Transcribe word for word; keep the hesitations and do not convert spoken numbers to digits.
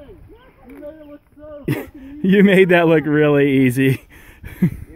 You made it look so fucking easy. You made that look really easy.